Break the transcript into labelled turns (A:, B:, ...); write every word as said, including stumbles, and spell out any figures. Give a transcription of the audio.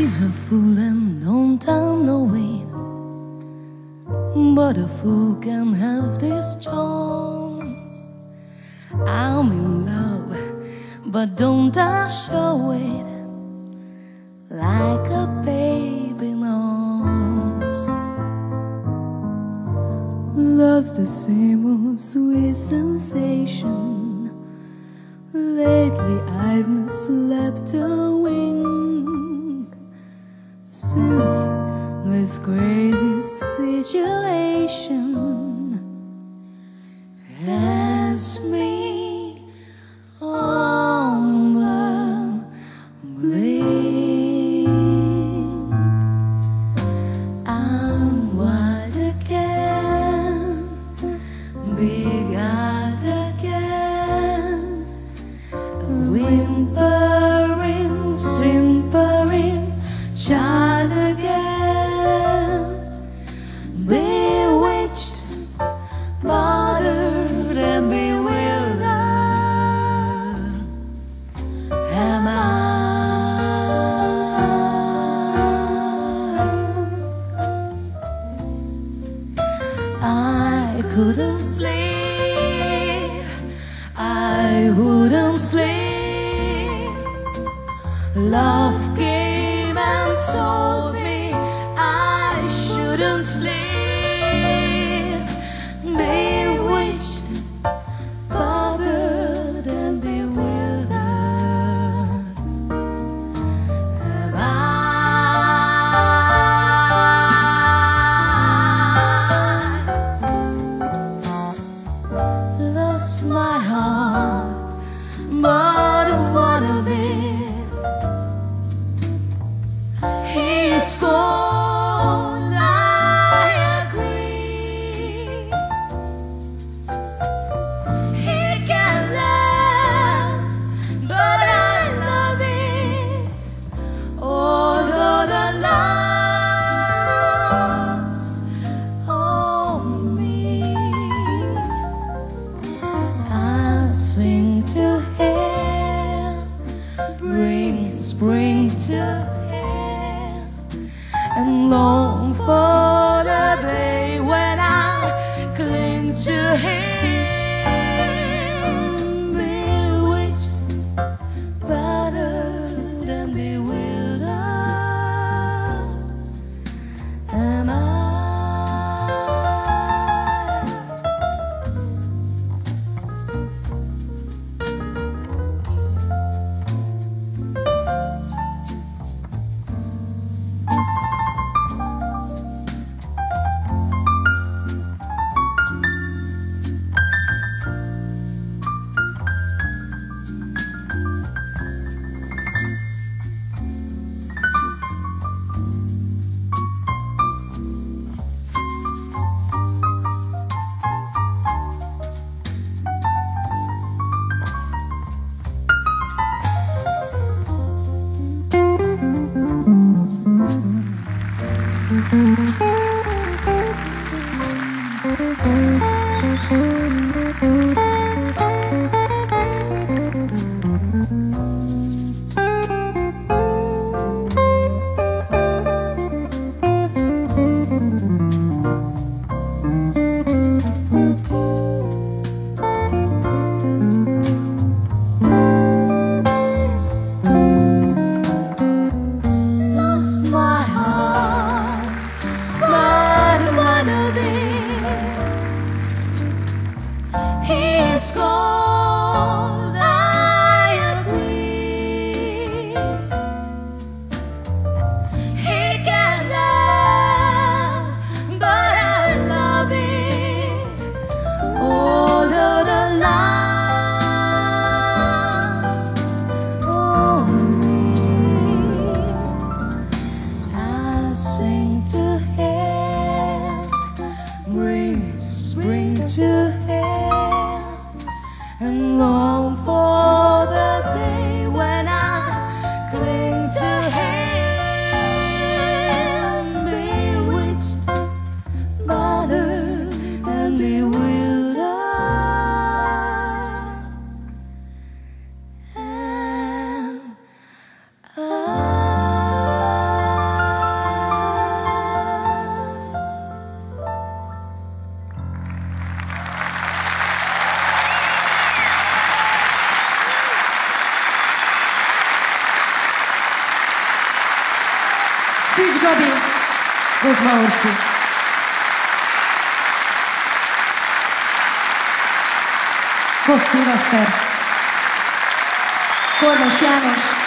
A: He's a fool and don't time no wait, but a fool can have these charms. I'm in love, but don't I show it like a baby in arms. Love's the same old sweet sensation. Lately I've not slept a wink since this crazy situation has me on the blink. I'm wide again, big-eyed again, whimpering, simpering child again, bewitched, bothered and bewildered am I. I couldn't sleep, I wouldn't sleep. Love came and told me I shouldn't sleep. Bewitched, bothered and bewildered am I. Lost my heart, but what of it? He's gone, I agree. He can laugh, but I love it. Although the love's on me, I sing to him, bring spring to him, and long for the day when I cling to him. Bewitched, battered and bewildered am I.
B: Szűcs Gabi,
C: Kozma Orsi, Kossz Szilveszter,
B: Kormos János,